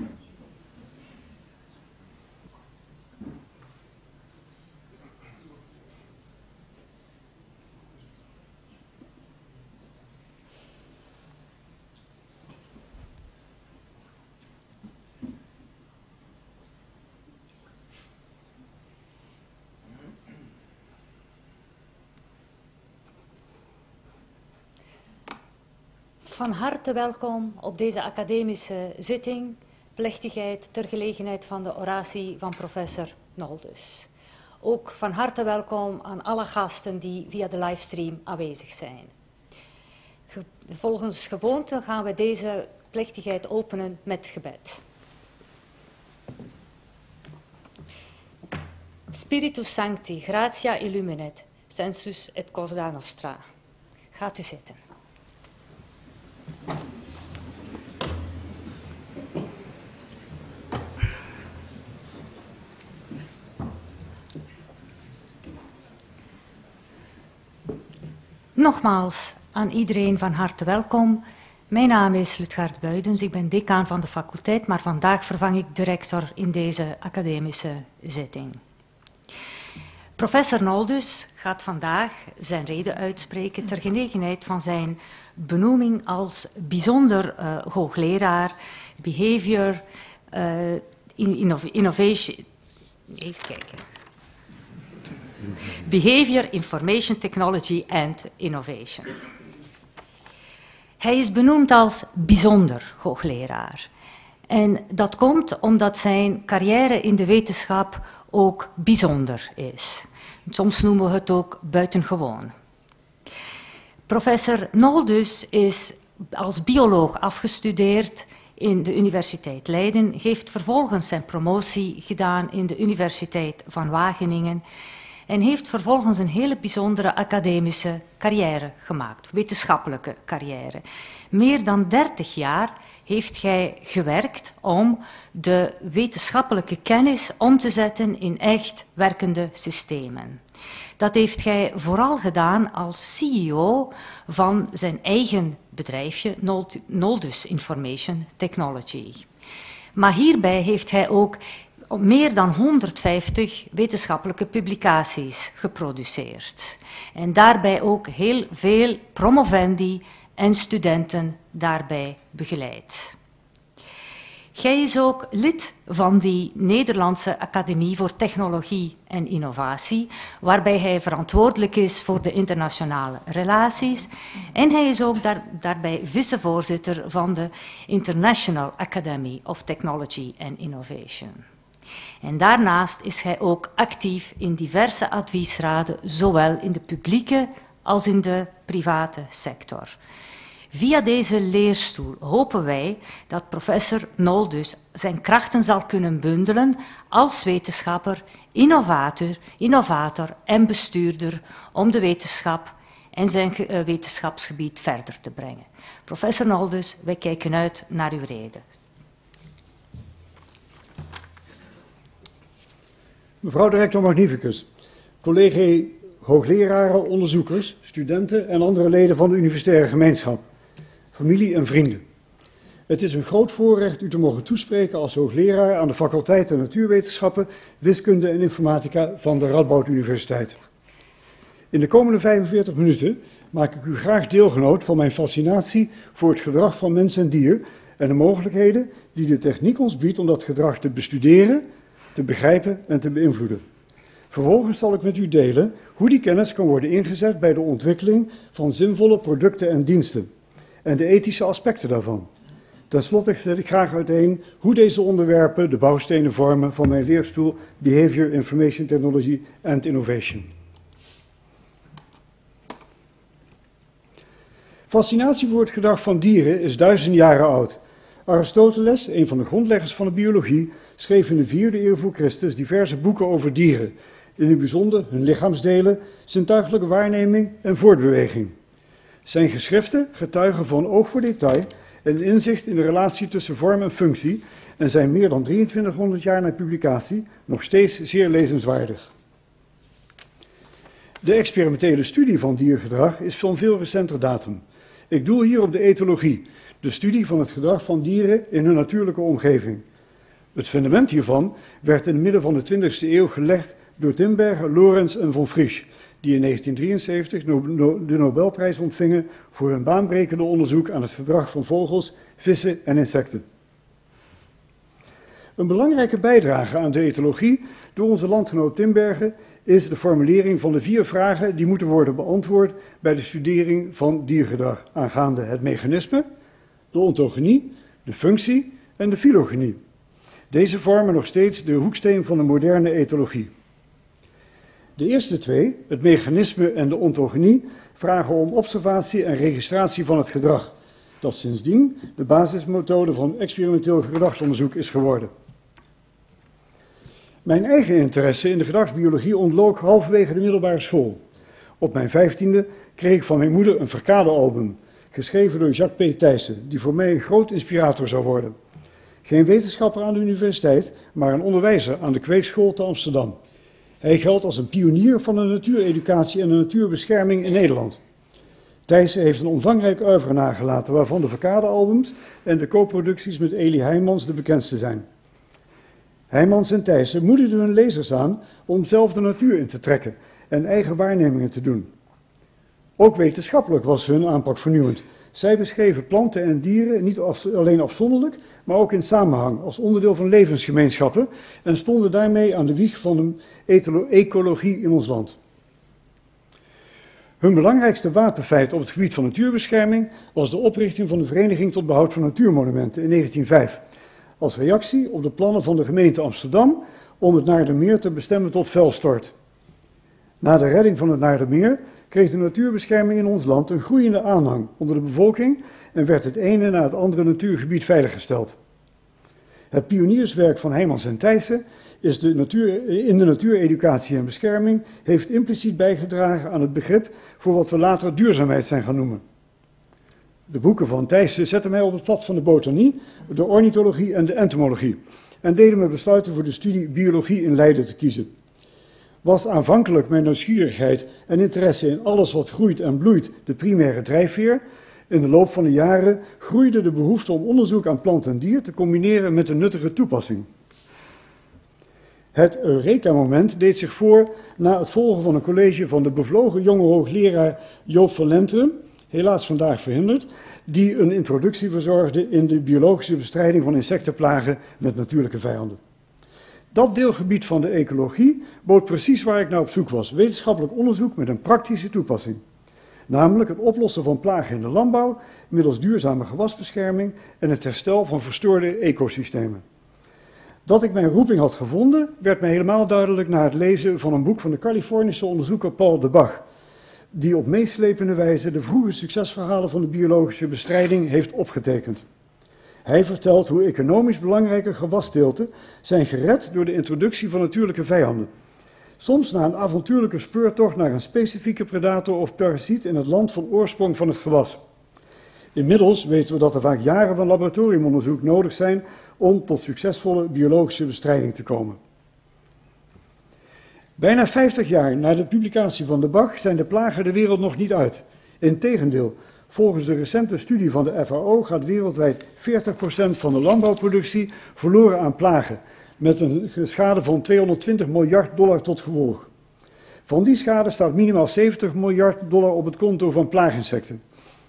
Van harte welkom op deze academische zitting, plechtigheid ter gelegenheid van de oratie van professor Noldus. Ook van harte welkom aan alle gasten die via de livestream aanwezig zijn. Volgens gewoonte gaan we deze plechtigheid openen met gebed. Spiritus Sancti, gratia illuminet, sensus et causa nostra. Gaat u zitten. Nogmaals aan iedereen van harte welkom. Mijn naam is Lutgaard Buydens, ik ben decaan van de faculteit, maar vandaag vervang ik de rector in deze academische zitting. Professor Noldus gaat vandaag zijn rede uitspreken ter gelegenheid van zijn benoeming als bijzonder hoogleraar behavior, innovation. Even kijken. Behavior, Information Technology and Innovation. Hij is benoemd als bijzonder hoogleraar. En dat komt omdat zijn carrière in de wetenschap ook bijzonder is. Soms noemen we het ook buitengewoon. Professor Noldus is als bioloog afgestudeerd in de Universiteit Leiden, heeft vervolgens zijn promotie gedaan in de Universiteit van Wageningen en heeft vervolgens een hele bijzondere academische carrière gemaakt, wetenschappelijke carrière. Meer dan 30 jaar heeft hij gewerkt om de wetenschappelijke kennis om te zetten in echt werkende systemen. Dat heeft hij vooral gedaan als CEO van zijn eigen bedrijfje, Noldus Information Technology. Maar hierbij heeft hij ook meer dan 150 wetenschappelijke publicaties geproduceerd. En daarbij ook heel veel promovendi en studenten daarbij begeleid. Hij is ook lid van die Nederlandse Academie voor Technologie en Innovatie, waarbij hij verantwoordelijk is voor de internationale relaties. En hij is ook daarbij vicevoorzitter van de International Academy of Technology and Innovation. En daarnaast is hij ook actief in diverse adviesraden, zowel in de publieke als in de private sector. Via deze leerstoel hopen wij dat professor Noldus zijn krachten zal kunnen bundelen als wetenschapper, innovator en bestuurder om de wetenschap en zijn wetenschapsgebied verder te brengen. Professor Noldus, wij kijken uit naar uw rede. Mevrouw de rector magnificus, collegae hoogleraren, onderzoekers, studenten en andere leden van de universitaire gemeenschap, familie en vrienden. Het is een groot voorrecht u te mogen toespreken als hoogleraar aan de faculteiten Natuurwetenschappen, Wiskunde en Informatica van de Radboud Universiteit. In de komende 45 minuten maak ik u graag deelgenoot van mijn fascinatie voor het gedrag van mens en dier en de mogelijkheden die de techniek ons biedt om dat gedrag te bestuderen, te begrijpen en te beïnvloeden. Vervolgens zal ik met u delen hoe die kennis kan worden ingezet bij de ontwikkeling van zinvolle producten en diensten en de ethische aspecten daarvan. Ten slotte zet ik graag uiteen hoe deze onderwerpen de bouwstenen vormen van mijn leerstoel Behavior, Information Technology and Innovation. Fascinatie voor het gedrag van dieren is duizenden jaren oud. Aristoteles, een van de grondleggers van de biologie, schreef in de 4e eeuw voor Christus diverse boeken over dieren, in het bijzonder hun lichaamsdelen, zintuigelijke waarneming en voortbeweging. Zijn geschriften getuigen van oog voor detail en inzicht in de relatie tussen vorm en functie en zijn meer dan 2300 jaar na publicatie nog steeds zeer lezenswaardig. De experimentele studie van diergedrag is van veel recenter datum. Ik doel hier op de etologie, de studie van het gedrag van dieren in hun natuurlijke omgeving. Het fundament hiervan werd in het midden van de 20e eeuw gelegd door Tinbergen, Lorentz en von Frisch, die in 1973 de Nobelprijs ontvingen voor hun baanbrekende onderzoek aan het gedrag van vogels, vissen en insecten. Een belangrijke bijdrage aan de etologie door onze landgenoot Tinbergen is de formulering van de 4 vragen die moeten worden beantwoord bij de studering van diergedrag aangaande het mechanisme, de ontogenie, de functie en de filogenie. Deze vormen nog steeds de hoeksteen van de moderne etologie. De eerste 2, het mechanisme en de ontogenie, vragen om observatie en registratie van het gedrag, dat sindsdien de basismethode van experimenteel gedragsonderzoek is geworden. Mijn eigen interesse in de gedragsbiologie ontlook halverwege de middelbare school. Op mijn 15e kreeg ik van mijn moeder een verkadealbum, geschreven door Jacques P. Thijssen, die voor mij een groot inspirator zou worden. Geen wetenschapper aan de universiteit, maar een onderwijzer aan de kweekschool te Amsterdam. Hij geldt als een pionier van de natuureducatie en de natuurbescherming in Nederland. Thijssen heeft een omvangrijk oeuvre nagelaten, waarvan de verkadealbums en de co-producties met Elie Heijmans de bekendste zijn. Heijmans en Thijssen moedigden hun lezers aan om zelf de natuur in te trekken en eigen waarnemingen te doen. Ook wetenschappelijk was hun aanpak vernieuwend. Zij beschreven planten en dieren niet alleen afzonderlijk, maar ook in samenhang, als onderdeel van levensgemeenschappen en stonden daarmee aan de wieg van de ecologie in ons land. Hun belangrijkste wapenfeit op het gebied van natuurbescherming was de oprichting van de Vereniging tot Behoud van Natuurmonumenten in 1905, als reactie op de plannen van de gemeente Amsterdam om het Naardermeer te bestemmen tot vuilstort. Na de redding van het Naardermeer kreeg de natuurbescherming in ons land een groeiende aanhang onder de bevolking en werd het ene na het andere natuurgebied veiliggesteld. Het pionierswerk van Heijmans en Thijssen in de natuureducatie en bescherming heeft impliciet bijgedragen aan het begrip voor wat we later duurzaamheid zijn gaan noemen. De boeken van Thijssen zetten mij op het pad van de botanie, de ornithologie en de entomologie en deden me besluiten voor de studie biologie in Leiden te kiezen. Was aanvankelijk mijn nieuwsgierigheid en interesse in alles wat groeit en bloeit de primaire drijfveer, in de loop van de jaren groeide de behoefte om onderzoek aan plant en dier te combineren met een nuttige toepassing. Het Eureka-moment deed zich voor na het volgen van een college van de bevlogen jonge hoogleraar Joop van Lenteren, helaas vandaag verhinderd, die een introductie verzorgde in de biologische bestrijding van insectenplagen met natuurlijke vijanden. Dat deelgebied van de ecologie bood precies waar ik naar op zoek was, wetenschappelijk onderzoek met een praktische toepassing. Namelijk het oplossen van plagen in de landbouw middels duurzame gewasbescherming en het herstel van verstoorde ecosystemen. Dat ik mijn roeping had gevonden, werd mij helemaal duidelijk na het lezen van een boek van de Californische onderzoeker Paul de Bach, die op meeslepende wijze de vroege succesverhalen van de biologische bestrijding heeft opgetekend. Hij vertelt hoe economisch belangrijke gewasteelten zijn gered door de introductie van natuurlijke vijanden. Soms na een avontuurlijke speurtocht naar een specifieke predator of parasiet in het land van oorsprong van het gewas. Inmiddels weten we dat er vaak jaren van laboratoriumonderzoek nodig zijn om tot succesvolle biologische bestrijding te komen. Bijna 50 jaar na de publicatie van de Bach zijn de plagen de wereld nog niet uit. Integendeel, volgens de recente studie van de FAO gaat wereldwijd 40% van de landbouwproductie verloren aan plagen, met een schade van $220 miljard tot gevolg. Van die schade staat minimaal $70 miljard op het konto van plaaginsecten.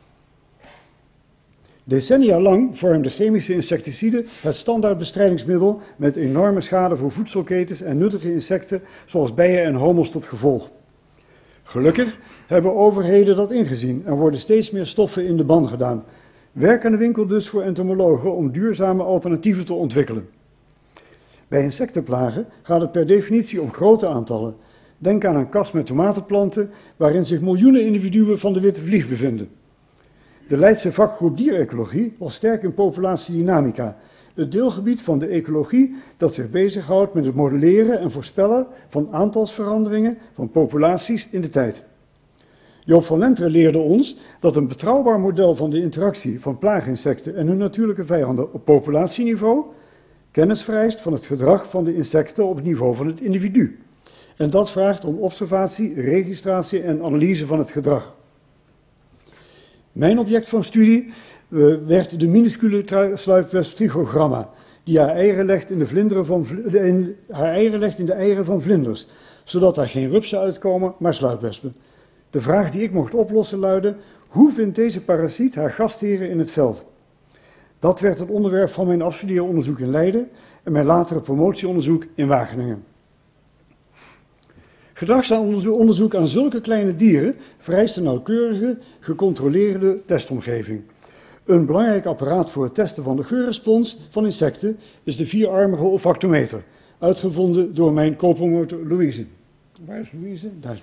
Decennia lang vormden chemische insecticiden het standaard bestrijdingsmiddel met enorme schade voor voedselketens en nuttige insecten zoals bijen en hommels tot gevolg. Gelukkig hebben overheden dat ingezien en worden steeds meer stoffen in de ban gedaan. Werk aan de winkel dus voor entomologen om duurzame alternatieven te ontwikkelen. Bij insectenplagen gaat het per definitie om grote aantallen. Denk aan een kast met tomatenplanten waarin zich miljoenen individuen van de witte vlieg bevinden. De Leidse vakgroep dierecologie was sterk in populatiedynamica, het deelgebied van de ecologie dat zich bezighoudt met het modelleren en voorspellen van aantalsveranderingen van populaties in de tijd. Joop van Lenteren leerde ons dat een betrouwbaar model van de interactie van plaaginsecten en hun natuurlijke vijanden op populatieniveau kennis vereist van het gedrag van de insecten op het niveau van het individu. En dat vraagt om observatie, registratie en analyse van het gedrag. Mijn object van studie werd de minuscule sluipwesp Trichogramma, die haar eieren legt in de eieren van vlinders, zodat daar geen rupsen uitkomen, maar sluipwespen. De vraag die ik mocht oplossen luidde: hoe vindt deze parasiet haar gastheren in het veld? Dat werd het onderwerp van mijn afstudeeronderzoek in Leiden en mijn latere promotieonderzoek in Wageningen. Gedragsonderzoek aan zulke kleine dieren vereist een nauwkeurige, gecontroleerde testomgeving. Een belangrijk apparaat voor het testen van de geurrespons van insecten is de vierarmige olfactometer, uitgevonden door mijn co-promotor Louise. Waar is Louise? Daar.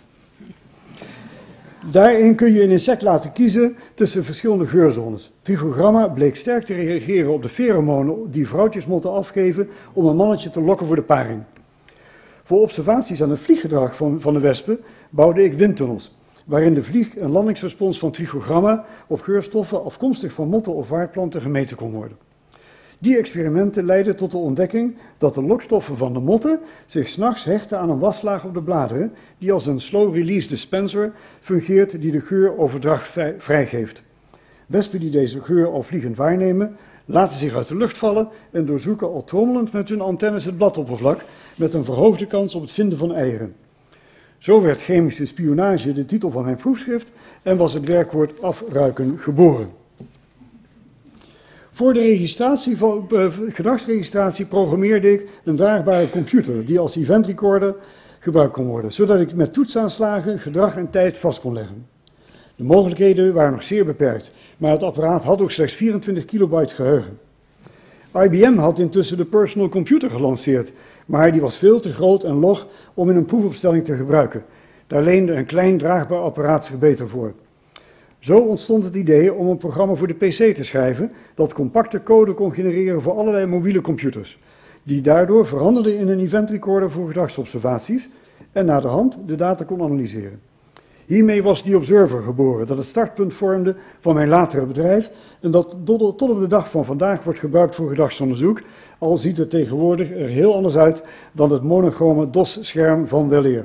Daarin kun je een insect laten kiezen tussen verschillende geurzones. Trichogramma bleek sterk te reageren op de pheromonen die vrouwtjesmotten afgeven om een mannetje te lokken voor de paring. Voor observaties aan het vlieggedrag van de wespen bouwde ik windtunnels, waarin de vlieg- en landingsrespons van trichogramma op geurstoffen afkomstig van motten of waardplanten gemeten kon worden. Die experimenten leidden tot de ontdekking dat de lokstoffen van de motten zich 's nachts hechten aan een waslaag op de bladeren, die als een slow-release dispenser fungeert die de geuroverdracht vrijgeeft. Wespen die deze geur al vliegend waarnemen, laten zich uit de lucht vallen en doorzoeken al trommelend met hun antennes het bladoppervlak, met een verhoogde kans op het vinden van eieren. Zo werd chemische spionage de titel van mijn proefschrift en was het werkwoord afruiken geboren. Voor de gedragsregistratie programmeerde ik een draagbare computer die als event recorder gebruikt kon worden, zodat ik met toetsaanslagen gedrag en tijd vast kon leggen. De mogelijkheden waren nog zeer beperkt, maar het apparaat had ook slechts 24 kilobyte geheugen. IBM had intussen de personal computer gelanceerd, maar die was veel te groot en log om in een proefopstelling te gebruiken. Daar leende een klein draagbaar apparaat zich beter voor. Zo ontstond het idee om een programma voor de PC te schrijven dat compacte code kon genereren voor allerlei mobiele computers, die daardoor veranderden in een event recorder voor gedragsobservaties en naderhand de data kon analyseren. Hiermee was die Observer geboren, dat het startpunt vormde van mijn latere bedrijf en dat tot op de dag van vandaag wordt gebruikt voor gedragsonderzoek, al ziet het tegenwoordig er heel anders uit dan het monochrome DOS-scherm van weleer.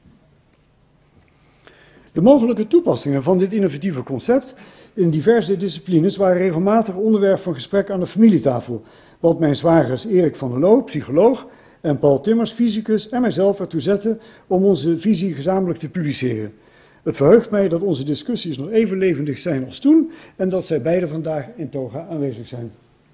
De mogelijke toepassingen van dit innovatieve concept in diverse disciplines waren regelmatig onderwerp van gesprek aan de familietafel, wat mijn zwagers Erik van der Loo, psycholoog, en Paul Timmers, fysicus, en mijzelf ertoe zetten om onze visie gezamenlijk te publiceren. Het verheugt mij dat onze discussies nog even levendig zijn als toen en dat zij beide vandaag in toga aanwezig zijn.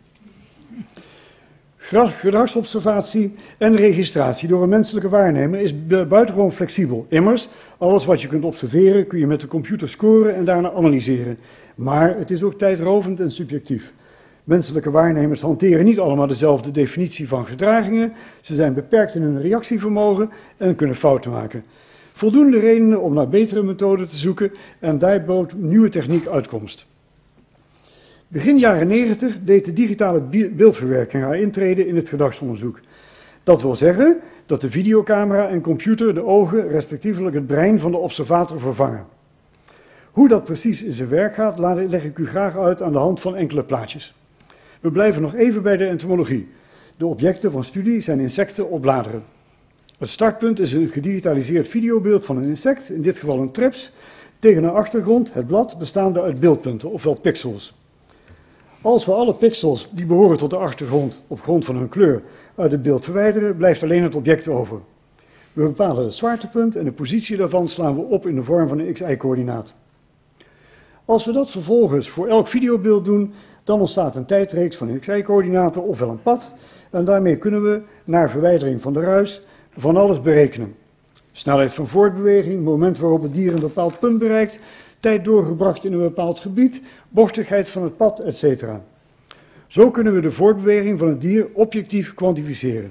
Gedragsobservatie en registratie door een menselijke waarnemer is buitengewoon flexibel. Immers, alles wat je kunt observeren kun je met de computer scoren en daarna analyseren. Maar het is ook tijdrovend en subjectief. Menselijke waarnemers hanteren niet allemaal dezelfde definitie van gedragingen. Ze zijn beperkt in hun reactievermogen en kunnen fouten maken. Voldoende redenen om naar betere methoden te zoeken en daar bood nieuwe techniek uitkomst. Begin jaren 90 deed de digitale beeldverwerking haar intrede in het gedragsonderzoek. Dat wil zeggen dat de videocamera en computer de ogen, respectievelijk het brein van de observator vervangen. Hoe dat precies in zijn werk gaat, leg ik u graag uit aan de hand van enkele plaatjes. We blijven nog even bij de entomologie. De objecten van studie zijn insecten op bladeren. Het startpunt is een gedigitaliseerd videobeeld van een insect, in dit geval een treps, tegen een achtergrond, het blad, bestaande uit beeldpunten, ofwel pixels. Als we alle pixels die behoren tot de achtergrond op grond van hun kleur uit het beeld verwijderen, blijft alleen het object over. We bepalen het zwaartepunt en de positie daarvan slaan we op in de vorm van een x-y-coördinaat. Als we dat vervolgens voor elk videobeeld doen, dan ontstaat een tijdreeks van x-y-coördinaten, ofwel een pad, en daarmee kunnen we, naar verwijdering van de ruis, van alles berekenen. Snelheid van voortbeweging, moment waarop het dier een bepaald punt bereikt, tijd doorgebracht in een bepaald gebied, bochtigheid van het pad, etc. Zo kunnen we de voortbeweging van het dier objectief kwantificeren.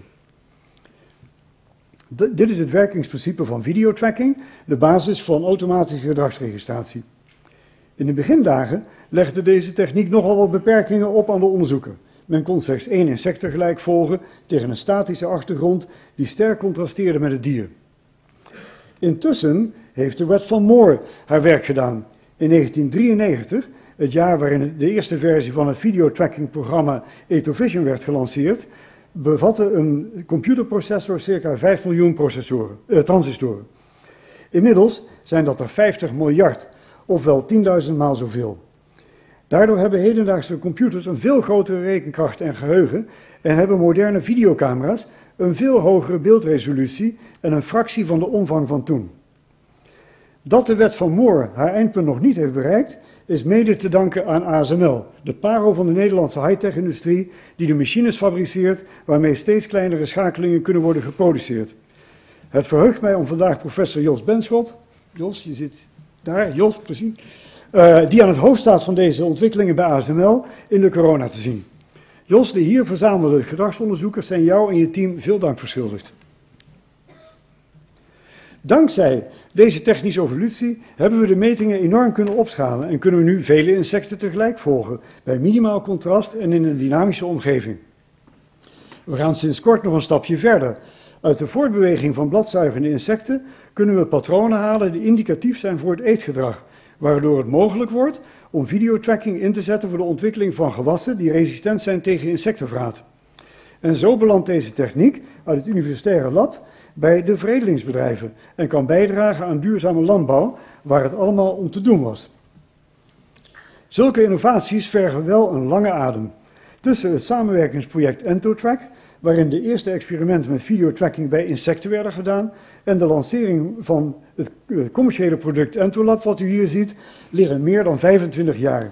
Dit is het werkingsprincipe van videotracking, de basis van automatische gedragsregistratie. In de begindagen legde deze techniek nogal wat beperkingen op aan de onderzoeker. Men kon slechts 1 insect tegelijk volgen tegen een statische achtergrond die sterk contrasteerde met het dier. Intussen heeft de wet van Moore haar werk gedaan. In 1993, het jaar waarin de eerste versie van het videotrackingprogramma Etovision werd gelanceerd, bevatte een computerprocessor circa 5 miljoen transistoren. Inmiddels zijn dat er 50 miljard, ofwel 10.000 maal zoveel. Daardoor hebben hedendaagse computers een veel grotere rekenkracht en geheugen en hebben moderne videocamera's een veel hogere beeldresolutie en een fractie van de omvang van toen. Dat de wet van Moore haar eindpunt nog niet heeft bereikt, is mede te danken aan ASML, de parel van de Nederlandse high-tech-industrie die de machines fabriceert waarmee steeds kleinere schakelingen kunnen worden geproduceerd. Het verheugt mij om vandaag professor Jos Benschop, Jos, je zit daar, Jos, precies, die aan het hoofd staat van deze ontwikkelingen bij ASML in de corona te zien. Jos, de hier verzamelde gedragsonderzoekers zijn jou en je team veel dank verschuldigd. Dankzij deze technische evolutie hebben we de metingen enorm kunnen opschalen en kunnen we nu vele insecten tegelijk volgen, bij minimaal contrast en in een dynamische omgeving. We gaan sinds kort nog een stapje verder. Uit de voortbeweging van bladzuigende insecten kunnen we patronen halen die indicatief zijn voor het eetgedrag, waardoor het mogelijk wordt om videotracking in te zetten voor de ontwikkeling van gewassen die resistent zijn tegen insectenvraat. En zo belandt deze techniek uit het universitaire lab bij de veredelingsbedrijven en kan bijdragen aan duurzame landbouw, waar het allemaal om te doen was. Zulke innovaties vergen wel een lange adem. Tussen het samenwerkingsproject EntoTrack, waarin de eerste experimenten met videotracking bij insecten werden gedaan, en de lancering van het commerciële product EntoLab, wat u hier ziet, liggen meer dan 25 jaar.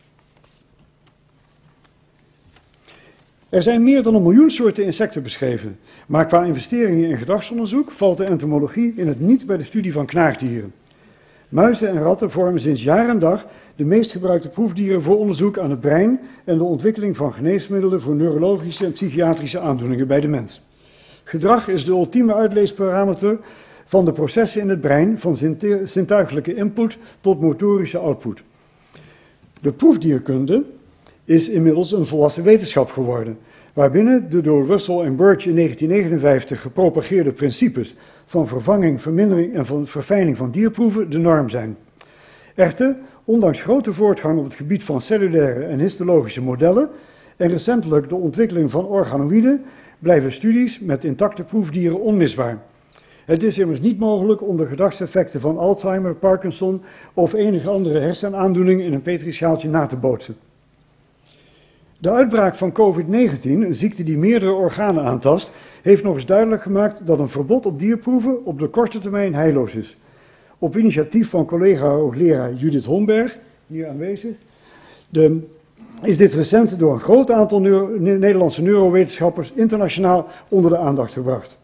Er zijn meer dan 1 miljoen soorten insecten beschreven, maar qua investeringen in gedragsonderzoek valt de entomologie in het niet bij de studie van knaagdieren. Muizen en ratten vormen sinds jaar en dag de meest gebruikte proefdieren voor onderzoek aan het brein en de ontwikkeling van geneesmiddelen voor neurologische en psychiatrische aandoeningen bij de mens. Gedrag is de ultieme uitleesparameter van de processen in het brein, van zintuigelijke input tot motorische output. De proefdierkunde is inmiddels een volwassen wetenschap geworden, waarbinnen de door Russell en Birch in 1959 gepropageerde principes van vervanging, vermindering en van verfijning van dierproeven de norm zijn. Echter, ondanks grote voortgang op het gebied van cellulaire en histologische modellen en recentelijk de ontwikkeling van organoïden, blijven studies met intacte proefdieren onmisbaar. Het is immers niet mogelijk om de gedragseffecten van Alzheimer, Parkinson of enige andere hersenaandoening in een petrischaaltje na te bootsen. De uitbraak van COVID-19, een ziekte die meerdere organen aantast, heeft nog eens duidelijk gemaakt dat een verbod op dierproeven op de korte termijn heilloos is. Op initiatief van collega-hoogleraar Judith Homberg, hier aanwezig, is dit recent door een groot aantal Nederlandse neurowetenschappers internationaal onder de aandacht gebracht.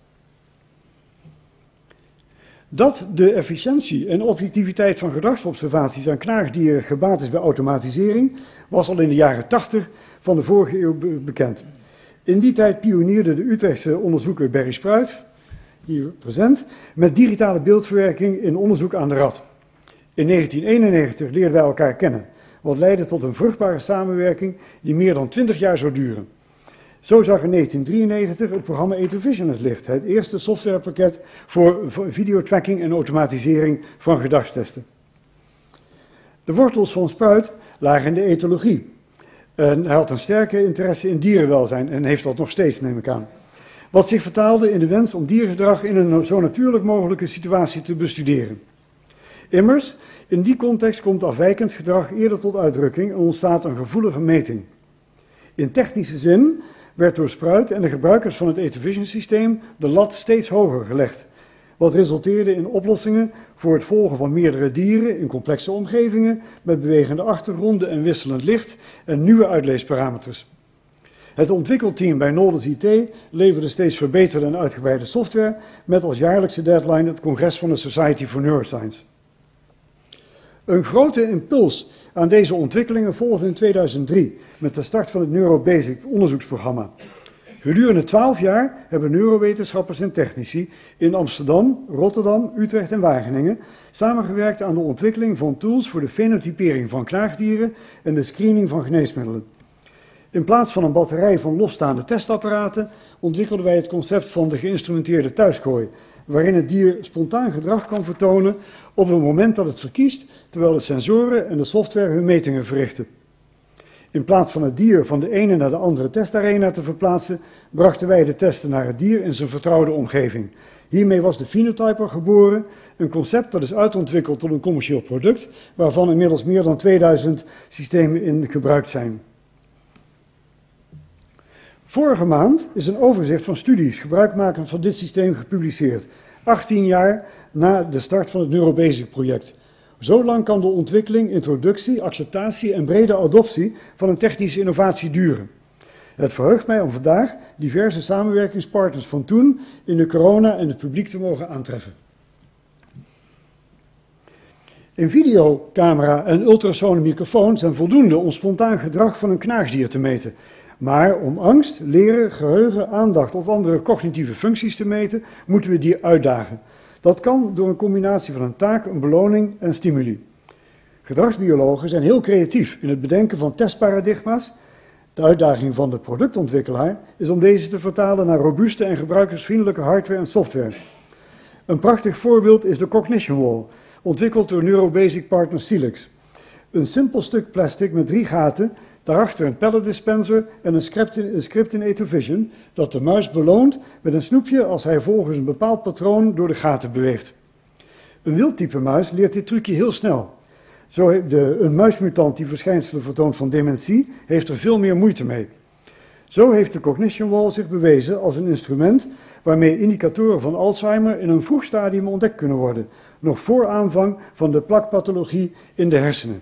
Dat de efficiëntie en objectiviteit van gedragsobservaties aan knaagdieren gebaat is bij automatisering, was al in de jaren 80 van de vorige eeuw bekend. In die tijd pionierde de Utrechtse onderzoeker Berry Spruit, hier present, met digitale beeldverwerking in onderzoek aan de rat. In 1991 leerden wij elkaar kennen, wat leidde tot een vruchtbare samenwerking die meer dan 20 jaar zou duren. Zo zag in 1993 het programma Etovision het licht, het eerste softwarepakket voor videotracking en automatisering van gedragstesten. De wortels van Spruit lagen in de etologie. En hij had een sterke interesse in dierenwelzijn en heeft dat nog steeds, neem ik aan. Wat zich vertaalde in de wens om diergedrag in een zo natuurlijk mogelijke situatie te bestuderen. Immers, in die context komt afwijkend gedrag eerder tot uitdrukking en ontstaat een gevoelige meting. In technische zin werd door Spruit en de gebruikers van het Etovision systeem de lat steeds hoger gelegd, wat resulteerde in oplossingen voor het volgen van meerdere dieren in complexe omgevingen met bewegende achtergronden en wisselend licht en nieuwe uitleesparameters. Het ontwikkelteam bij Nodus IT leverde steeds verbeterde en uitgebreide software met als jaarlijkse deadline het congres van de Society for Neuroscience. Een grote impuls aan deze ontwikkelingen volgde in 2003 met de start van het NeuroBasic onderzoeksprogramma. Gedurende 12 jaar hebben neurowetenschappers en technici in Amsterdam, Rotterdam, Utrecht en Wageningen samengewerkt aan de ontwikkeling van tools voor de fenotypering van knaagdieren en de screening van geneesmiddelen. In plaats van een batterij van losstaande testapparaten ontwikkelden wij het concept van de geïnstrumenteerde thuiskooi, waarin het dier spontaan gedrag kan vertonen op het moment dat het verkiest, terwijl de sensoren en de software hun metingen verrichten. In plaats van het dier van de ene naar de andere testarena te verplaatsen, brachten wij de testen naar het dier in zijn vertrouwde omgeving. Hiermee was de Phenotyper geboren, een concept dat is uitontwikkeld tot een commercieel product, waarvan inmiddels meer dan 2000 systemen in gebruik zijn. Vorige maand is een overzicht van studies gebruikmakend van dit systeem gepubliceerd, 18 jaar na de start van het NeuroBasic-project. Zo lang kan de ontwikkeling, introductie, acceptatie en brede adoptie van een technische innovatie duren. Het verheugt mij om vandaag diverse samenwerkingspartners van toen in de corona en het publiek te mogen aantreffen. Een videocamera en ultrasonenmicrofoon zijn voldoende om spontaan gedrag van een knaagdier te meten. Maar om angst, leren, geheugen, aandacht of andere cognitieve functies te meten, moeten we die uitdagen. Dat kan door een combinatie van een taak, een beloning en stimuli. Gedragsbiologen zijn heel creatief in het bedenken van testparadigma's. De uitdaging van de productontwikkelaar is om deze te vertalen naar robuuste en gebruikersvriendelijke hardware en software. Een prachtig voorbeeld is de Cognition Wall, ontwikkeld door NeuroBasic partner Silex. Een simpel stuk plastic met 3 gaten, daarachter een pallet dispenser en een script in Etovision dat de muis beloont met een snoepje als hij volgens een bepaald patroon door de gaten beweegt. Een wildtype muis leert dit trucje heel snel. Een muismutant die verschijnselen vertoont van dementie heeft er veel meer moeite mee. Zo heeft de Cognition Wall zich bewezen als een instrument waarmee indicatoren van Alzheimer in een vroeg stadium ontdekt kunnen worden, nog voor aanvang van de plakpathologie in de hersenen.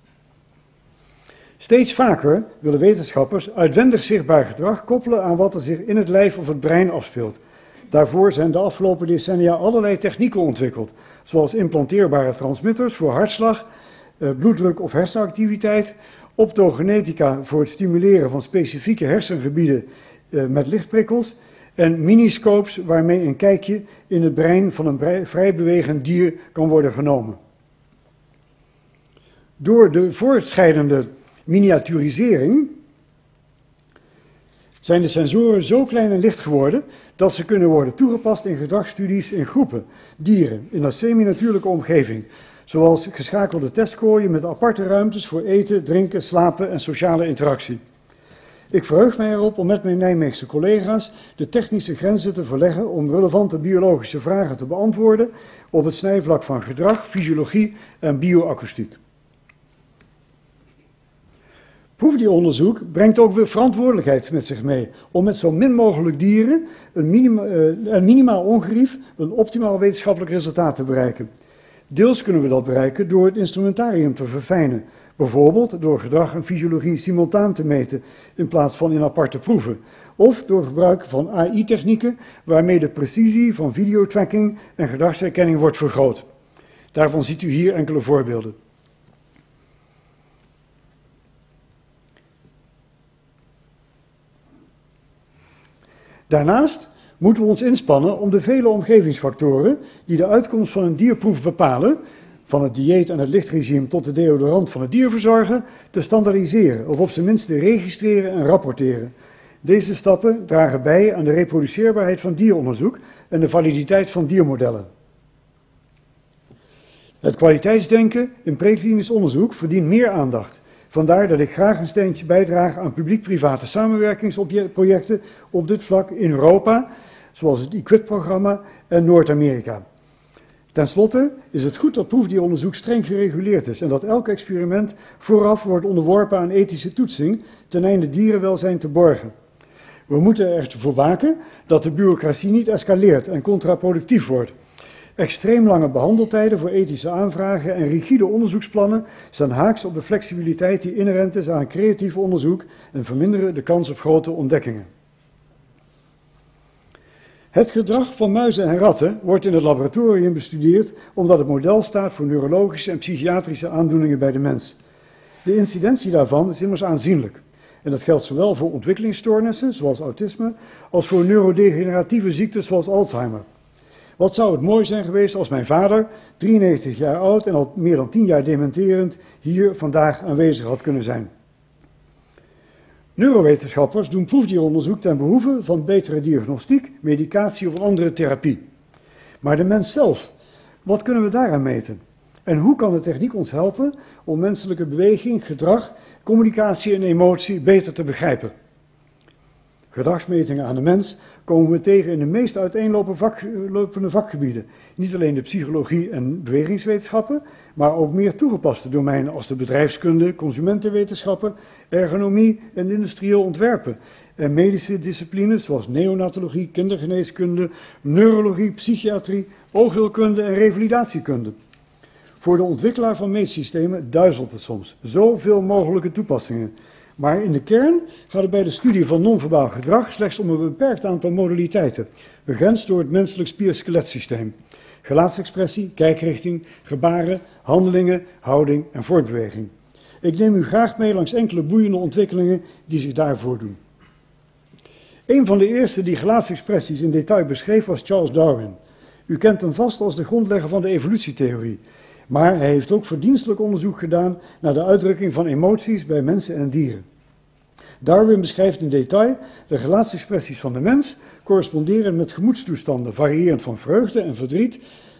Steeds vaker willen wetenschappers uitwendig zichtbaar gedrag koppelen aan wat er zich in het lijf of het brein afspeelt. Daarvoor zijn de afgelopen decennia allerlei technieken ontwikkeld, zoals implanteerbare transmitters voor hartslag, bloeddruk of hersenactiviteit, optogenetica voor het stimuleren van specifieke hersengebieden met lichtprikkels en miniscopes waarmee een kijkje in het brein van een vrij bewegend dier kan worden genomen. Door de voortschrijdende miniaturisering zijn de sensoren zo klein en licht geworden dat ze kunnen worden toegepast in gedragsstudies in groepen, dieren, in een semi-natuurlijke omgeving, zoals geschakelde testkooien met aparte ruimtes voor eten, drinken, slapen en sociale interactie. Ik verheug mij erop om met mijn Nijmeegse collega's de technische grenzen te verleggen om relevante biologische vragen te beantwoorden op het snijvlak van gedrag, fysiologie en bioakoestiek. Proefdieronderzoek brengt ook weer verantwoordelijkheid met zich mee om met zo min mogelijk dieren een minimaal ongerief een optimaal wetenschappelijk resultaat te bereiken. Deels kunnen we dat bereiken door het instrumentarium te verfijnen, bijvoorbeeld door gedrag en fysiologie simultaan te meten in plaats van in aparte proeven, of door gebruik van AI-technieken waarmee de precisie van videotracking en gedragsherkenning wordt vergroot. Daarvan ziet u hier enkele voorbeelden. Daarnaast moeten we ons inspannen om de vele omgevingsfactoren die de uitkomst van een dierproef bepalen, van het dieet en het lichtregime tot de deodorant van het dier verzorgen, te standaardiseren of op zijn minst te registreren en rapporteren. Deze stappen dragen bij aan de reproduceerbaarheid van dieronderzoek en de validiteit van diermodellen. Het kwaliteitsdenken in preklinisch onderzoek verdient meer aandacht. Vandaar dat ik graag een steentje bijdraag aan publiek-private samenwerkingsprojecten op dit vlak in Europa, zoals het EQUIP-programma en Noord-Amerika. Ten slotte is het goed dat proefdieronderzoek streng gereguleerd is en dat elk experiment vooraf wordt onderworpen aan ethische toetsing ten einde dierenwelzijn te borgen. We moeten er echter voor waken dat de bureaucratie niet escaleert en contraproductief wordt. Extreem lange behandeltijden voor ethische aanvragen en rigide onderzoeksplannen staan haaks op de flexibiliteit die inherent is aan creatief onderzoek en verminderen de kans op grote ontdekkingen. Het gedrag van muizen en ratten wordt in het laboratorium bestudeerd omdat het model staat voor neurologische en psychiatrische aandoeningen bij de mens. De incidentie daarvan is immers aanzienlijk. En dat geldt zowel voor ontwikkelingsstoornissen, zoals autisme, als voor neurodegeneratieve ziektes zoals Alzheimer. Wat zou het mooi zijn geweest als mijn vader, 93 jaar oud en al meer dan 10 jaar dementerend, hier vandaag aanwezig had kunnen zijn. Neurowetenschappers doen proefdieronderzoek ten behoeve van betere diagnostiek, medicatie of andere therapie. Maar de mens zelf, wat kunnen we daaraan meten? En hoe kan de techniek ons helpen om menselijke beweging, gedrag, communicatie en emotie beter te begrijpen? Gedragsmetingen aan de mens komen we tegen in de meest uiteenlopende vakgebieden. Niet alleen de psychologie en bewegingswetenschappen, maar ook meer toegepaste domeinen als de bedrijfskunde, consumentenwetenschappen, ergonomie en industrieel ontwerpen. En medische disciplines zoals neonatologie, kindergeneeskunde, neurologie, psychiatrie, oogheelkunde en revalidatiekunde. Voor de ontwikkelaar van meetsystemen duizelt het soms. Zoveel mogelijke toepassingen. Maar in de kern gaat het bij de studie van non-verbaal gedrag slechts om een beperkt aantal modaliteiten, begrensd door het menselijk spier-skeletsysteem. Gelaatsexpressie, kijkrichting, gebaren, handelingen, houding en voortbeweging. Ik neem u graag mee langs enkele boeiende ontwikkelingen die zich daar voordoen. Een van de eerste die gelaatsexpressies in detail beschreef was Charles Darwin. U kent hem vast als de grondlegger van de evolutietheorie. Maar hij heeft ook verdienstelijk onderzoek gedaan naar de uitdrukking van emoties bij mensen en dieren. Darwin beschrijft in detail de gelaatsexpressies van de mens, corresponderend met gemoedstoestanden, variërend van vreugde en verdriet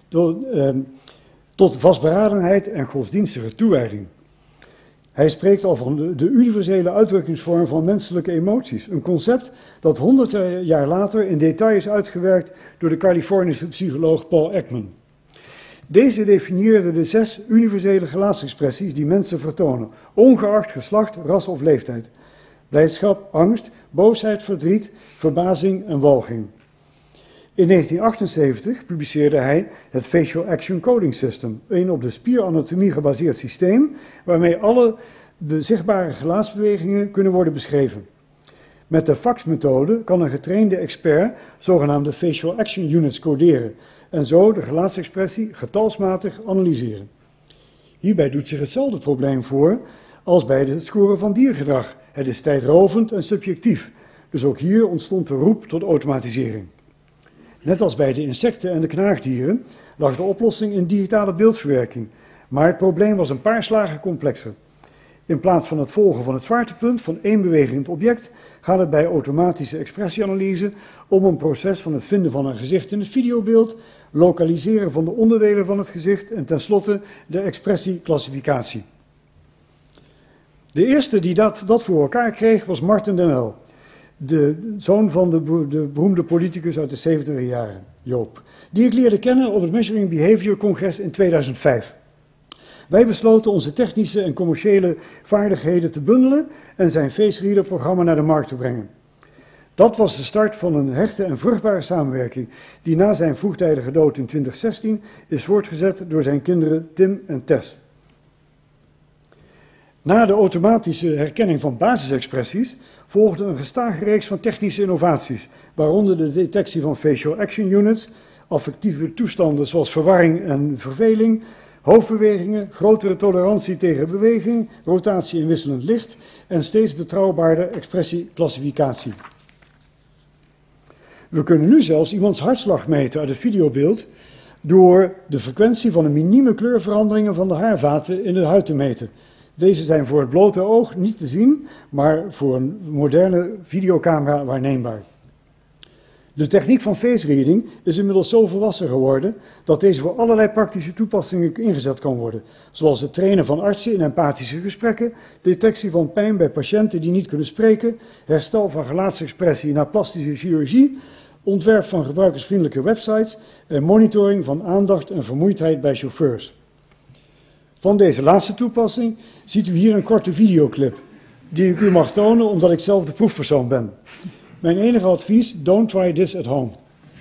tot vastberadenheid en godsdienstige toewijding. Hij spreekt al van de universele uitdrukkingsvorm van menselijke emoties, een concept dat 100 jaar later in detail is uitgewerkt door de Californische psycholoog Paul Ekman. Deze definieerde de 6 universele gelaatsexpressies die mensen vertonen, ongeacht geslacht, ras of leeftijd. Blijdschap, angst, boosheid, verdriet, verbazing en walging. In 1978 publiceerde hij het Facial Action Coding System, een op de spieranatomie gebaseerd systeem waarmee alle zichtbare gelaatsbewegingen kunnen worden beschreven. Met de fax-methode kan een getrainde expert zogenaamde Facial Action Units coderen en zo de gelaatsexpressie getalsmatig analyseren. Hierbij doet zich hetzelfde probleem voor als bij het scoren van diergedrag. Het is tijdrovend en subjectief, dus ook hier ontstond de roep tot automatisering. Net als bij de insecten en de knaagdieren lag de oplossing in digitale beeldverwerking, maar het probleem was een paar slagen complexer. In plaats van het volgen van het zwaartepunt van één bewegend object gaat het bij automatische expressieanalyse om een proces van het vinden van een gezicht in het videobeeld, lokaliseren van de onderdelen van het gezicht en tenslotte de expressieclassificatie. De eerste die dat voor elkaar kreeg was Martin Denel, de zoon van de beroemde politicus uit de 70e jaren, Joop, die ik leerde kennen op het Measuring Behavior Congres in 2005. Wij besloten onze technische en commerciële vaardigheden te bundelen en zijn Face Reader programma naar de markt te brengen. Dat was de start van een hechte en vruchtbare samenwerking die na zijn vroegtijdige dood in 2016 is voortgezet door zijn kinderen Tim en Tess. Na de automatische herkenning van basisexpressies volgde een gestage reeks van technische innovaties, waaronder de detectie van facial action units, affectieve toestanden zoals verwarring en verveling, hoofdbewegingen, grotere tolerantie tegen beweging, rotatie in wisselend licht en steeds betrouwbaarder expressieclassificatie. We kunnen nu zelfs iemands hartslag meten uit het videobeeld door de frequentie van de minieme kleurveranderingen van de haarvaten in de huid te meten. Deze zijn voor het blote oog niet te zien, maar voor een moderne videocamera waarneembaar. De techniek van face reading is inmiddels zo volwassen geworden dat deze voor allerlei praktische toepassingen ingezet kan worden, zoals het trainen van artsen in empathische gesprekken, detectie van pijn bij patiënten die niet kunnen spreken, herstel van gelaatsexpressie na plastische chirurgie, ontwerp van gebruikersvriendelijke websites en monitoring van aandacht en vermoeidheid bij chauffeurs. Van deze laatste toepassing ziet u hier een korte videoclip die ik u mag tonen omdat ik zelf de proefpersoon ben. Mijn enige advies, don't try this at home.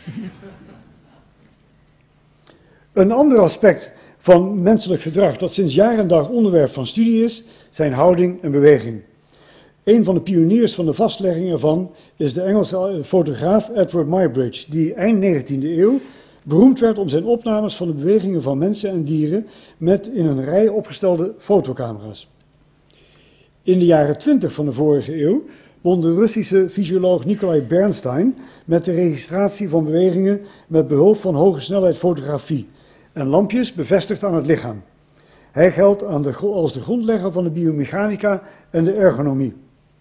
Een ander aspect van menselijk gedrag dat sinds jaar en dag onderwerp van studie is, zijn houding en beweging. Een van de pioniers van de vastlegging ervan is de Engelse fotograaf Edward Muybridge, die eind 19e eeuw beroemd werd om zijn opnames van de bewegingen van mensen en dieren met in een rij opgestelde fotocamera's. In de jaren 20 van de vorige eeuw won de Russische fysioloog Nikolai Bernstein met de registratie van bewegingen met behulp van hoge snelheid fotografie en lampjes bevestigd aan het lichaam. Hij geldt als de grondlegger van de biomechanica en de ergonomie.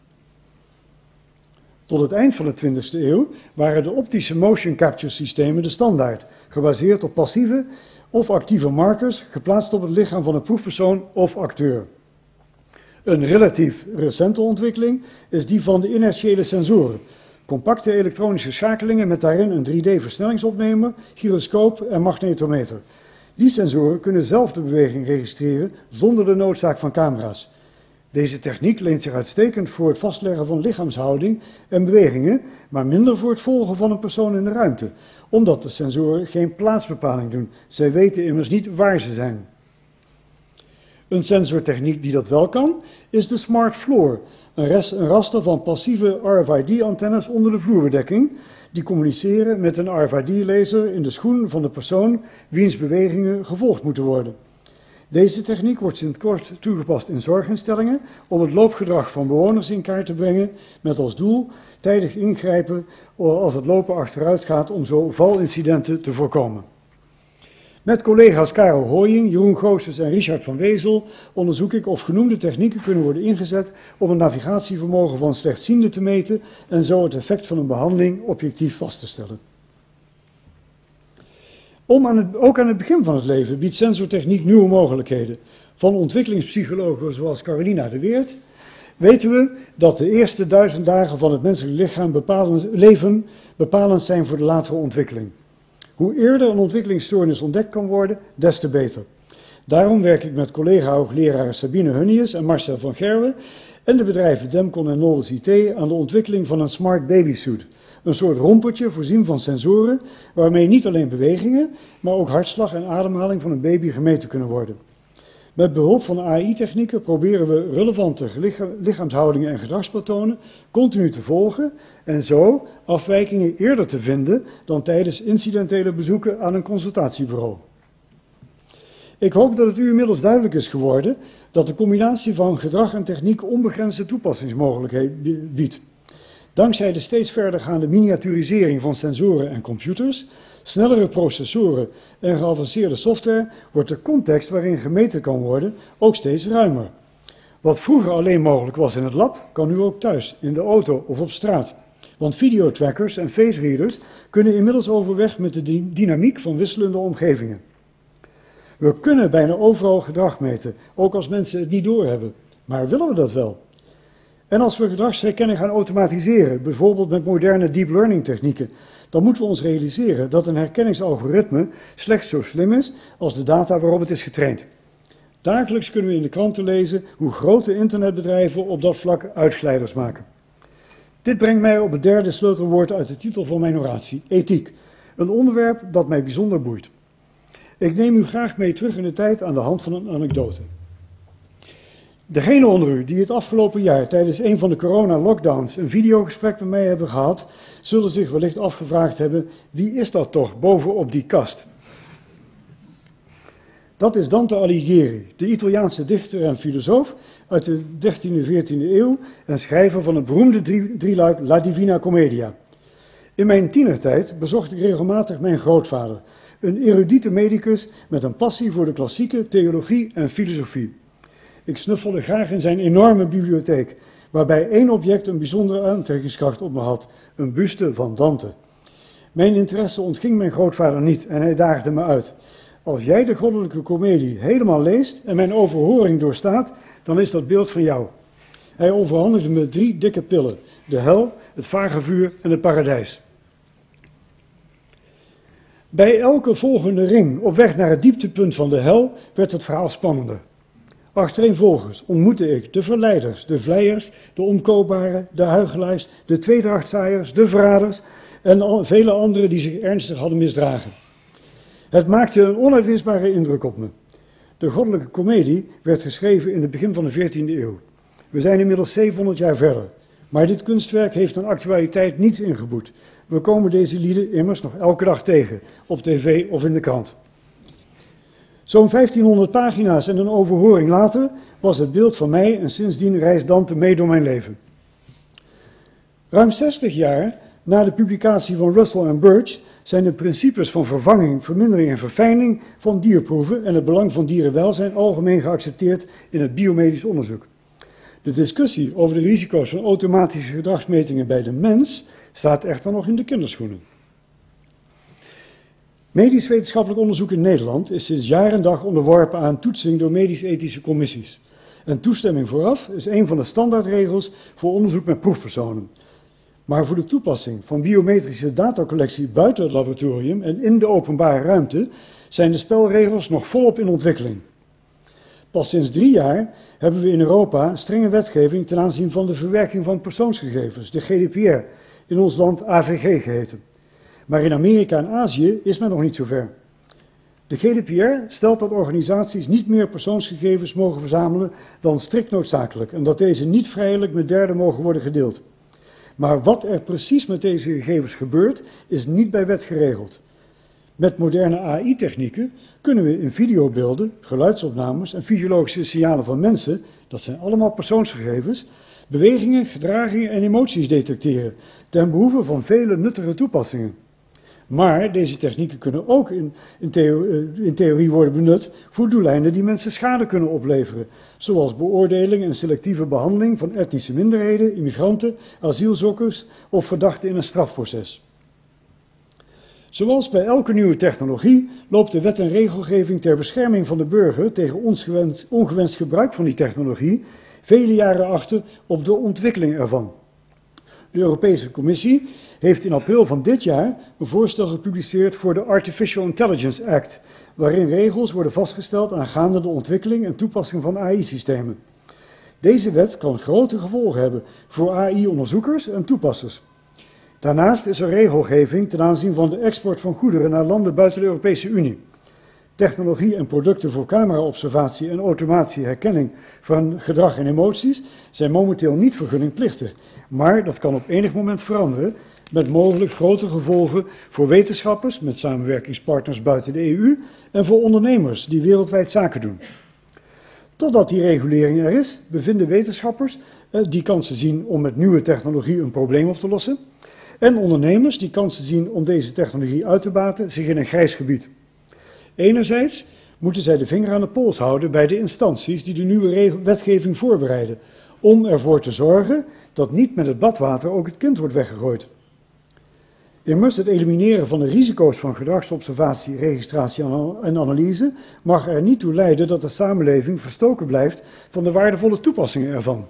Tot het eind van de 20e eeuw waren de optische motion capture systemen de standaard, gebaseerd op passieve of actieve markers geplaatst op het lichaam van een proefpersoon of acteur. Een relatief recente ontwikkeling is die van de inertiële sensoren. Compacte elektronische schakelingen met daarin een 3D-versnellingsopnemer, gyroscoop en magnetometer. Die sensoren kunnen zelf de beweging registreren zonder de noodzaak van camera's. Deze techniek leent zich uitstekend voor het vastleggen van lichaamshouding en bewegingen, maar minder voor het volgen van een persoon in de ruimte, omdat de sensoren geen plaatsbepaling doen. Zij weten immers niet waar ze zijn. Een sensortechniek die dat wel kan, is de Smart Floor, een raster van passieve RFID-antennes onder de vloerbedekking, die communiceren met een RFID-laser in de schoen van de persoon wiens bewegingen gevolgd moeten worden. Deze techniek wordt sinds kort toegepast in zorginstellingen om het loopgedrag van bewoners in kaart te brengen, met als doel tijdig ingrijpen als het lopen achteruit gaat om zo valincidenten te voorkomen. Met collega's Karel Hooying, Jeroen Goossens en Richard van Wezel onderzoek ik of genoemde technieken kunnen worden ingezet om het navigatievermogen van slechtzienden te meten en zo het effect van een behandeling objectief vast te stellen. Ook aan het begin van het leven biedt sensortechniek nieuwe mogelijkheden. Van ontwikkelingspsychologen zoals Carolina de Weert weten we dat de eerste 1000 dagen van het menselijk lichaam leven bepalend zijn voor de latere ontwikkeling. Hoe eerder een ontwikkelingsstoornis ontdekt kan worden, des te beter. Daarom werk ik met collega-hoogleraren Sabine Hunnius en Marcel van Gerwen en de bedrijven Demcon en Noldes IT aan de ontwikkeling van een smart babysuit. Een soort rompertje voorzien van sensoren waarmee niet alleen bewegingen, maar ook hartslag en ademhaling van een baby gemeten kunnen worden. Met behulp van AI-technieken proberen we relevante lichaamshoudingen en gedragspatronen continu te volgen en zo afwijkingen eerder te vinden dan tijdens incidentele bezoeken aan een consultatiebureau. Ik hoop dat het u inmiddels duidelijk is geworden dat de combinatie van gedrag en techniek onbegrensde toepassingsmogelijkheden biedt. Dankzij de steeds verdergaande miniaturisering van sensoren en computers, snellere processoren en geavanceerde software wordt de context waarin gemeten kan worden ook steeds ruimer. Wat vroeger alleen mogelijk was in het lab, kan nu ook thuis, in de auto of op straat. Want videotrackers en face readers kunnen inmiddels overweg met de dynamiek van wisselende omgevingen. We kunnen bijna overal gedrag meten, ook als mensen het niet doorhebben. Maar willen we dat wel? En als we gedragsherkenning gaan automatiseren, bijvoorbeeld met moderne deep learning technieken, dan moeten we ons realiseren dat een herkenningsalgoritme slechts zo slim is als de data waarop het is getraind. Dagelijks kunnen we in de kranten lezen hoe grote internetbedrijven op dat vlak uitglijders maken. Dit brengt mij op het derde sleutelwoord uit de titel van mijn oratie, ethiek. Een onderwerp dat mij bijzonder boeit. Ik neem u graag mee terug in de tijd aan de hand van een anekdote. Degenen onder u die het afgelopen jaar tijdens een van de corona-lockdowns een videogesprek met mij hebben gehad, zullen zich wellicht afgevraagd hebben, wie is dat toch bovenop die kast? Dat is Dante Alighieri, de Italiaanse dichter en filosoof uit de 13e en 14e eeuw en schrijver van het beroemde drieluik La Divina Commedia. In mijn tienertijd bezocht ik regelmatig mijn grootvader, een erudite medicus met een passie voor de klassieke theologie en filosofie. Ik snuffelde graag in zijn enorme bibliotheek, waarbij één object een bijzondere aantrekkingskracht op me had, een buste van Dante. Mijn interesse ontging mijn grootvader niet en hij daagde me uit. Als jij de goddelijke komedie helemaal leest en mijn overhoring doorstaat, dan is dat beeld van jou. Hij overhandigde me 3 dikke pillen, de hel, het vagevuur en het paradijs. Bij elke volgende ring op weg naar het dieptepunt van de hel werd het verhaal spannender. Achtereenvolgens ontmoette ik de verleiders, de vleiers, de omkoopbaren, de huichelaars, de tweedrachtzaaiers, de verraders en vele anderen die zich ernstig hadden misdragen. Het maakte een onuitwisbare indruk op me. De goddelijke komedie werd geschreven in het begin van de 14e eeuw. We zijn inmiddels 700 jaar verder, maar dit kunstwerk heeft aan actualiteit niets ingeboet. We komen deze lieden immers nog elke dag tegen, op tv of in de krant. Zo'n 1500 pagina's en een overhoring later was het beeld van mij en sindsdien reist Dante mee door mijn leven. Ruim 60 jaar na de publicatie van Russell en Birch zijn de principes van vervanging, vermindering en verfijning van dierproeven en het belang van dierenwelzijn algemeen geaccepteerd in het biomedisch onderzoek. De discussie over de risico's van automatische gedragsmetingen bij de mens staat echter nog in de kinderschoenen. Medisch wetenschappelijk onderzoek in Nederland is sinds jaar en dag onderworpen aan toetsing door medisch-ethische commissies. En toestemming vooraf is een van de standaardregels voor onderzoek met proefpersonen. Maar voor de toepassing van biometrische datacollectie buiten het laboratorium en in de openbare ruimte zijn de spelregels nog volop in ontwikkeling. Pas sinds 3 jaar hebben we in Europa strenge wetgeving ten aanzien van de verwerking van persoonsgegevens, de GDPR, in ons land AVG geheten. Maar in Amerika en Azië is men nog niet zover. De GDPR stelt dat organisaties niet meer persoonsgegevens mogen verzamelen dan strikt noodzakelijk en dat deze niet vrijelijk met derden mogen worden gedeeld. Maar wat er precies met deze gegevens gebeurt, is niet bij wet geregeld. Met moderne AI-technieken kunnen we in videobeelden, geluidsopnames en fysiologische signalen van mensen, dat zijn allemaal persoonsgegevens, bewegingen, gedragingen en emoties detecteren, ten behoeve van vele nuttige toepassingen. Maar deze technieken kunnen ook in theorie worden benut voor doeleinden die mensen schade kunnen opleveren, zoals beoordeling en selectieve behandeling van etnische minderheden, immigranten, asielzoekers of verdachten in een strafproces. Zoals bij elke nieuwe technologie loopt de wet en regelgeving ter bescherming van de burger tegen ongewenst gebruik van die technologie vele jaren achter op de ontwikkeling ervan. De Europese Commissie heeft in april van dit jaar een voorstel gepubliceerd voor de Artificial Intelligence Act, waarin regels worden vastgesteld aangaande de ontwikkeling en toepassing van AI-systemen. Deze wet kan grote gevolgen hebben voor AI-onderzoekers en toepassers. Daarnaast is er regelgeving ten aanzien van de export van goederen naar landen buiten de Europese Unie. Technologie en producten voor cameraobservatie en automatische herkenning van gedrag en emoties zijn momenteel niet vergunningplichtig, maar dat kan op enig moment veranderen met mogelijk grote gevolgen voor wetenschappers met samenwerkingspartners buiten de EU en voor ondernemers die wereldwijd zaken doen. Totdat die regulering er is, bevinden wetenschappers die kansen zien om met nieuwe technologie een probleem op te lossen en ondernemers die kansen zien om deze technologie uit te baten zich in een grijs gebied. Enerzijds moeten zij de vinger aan de pols houden bij de instanties die de nieuwe wetgeving voorbereiden, om ervoor te zorgen dat niet met het badwater ook het kind wordt weggegooid. Immers, het elimineren van de risico's van gedragsobservatie, registratie en analyse mag er niet toe leiden dat de samenleving verstoken blijft van de waardevolle toepassingen ervan.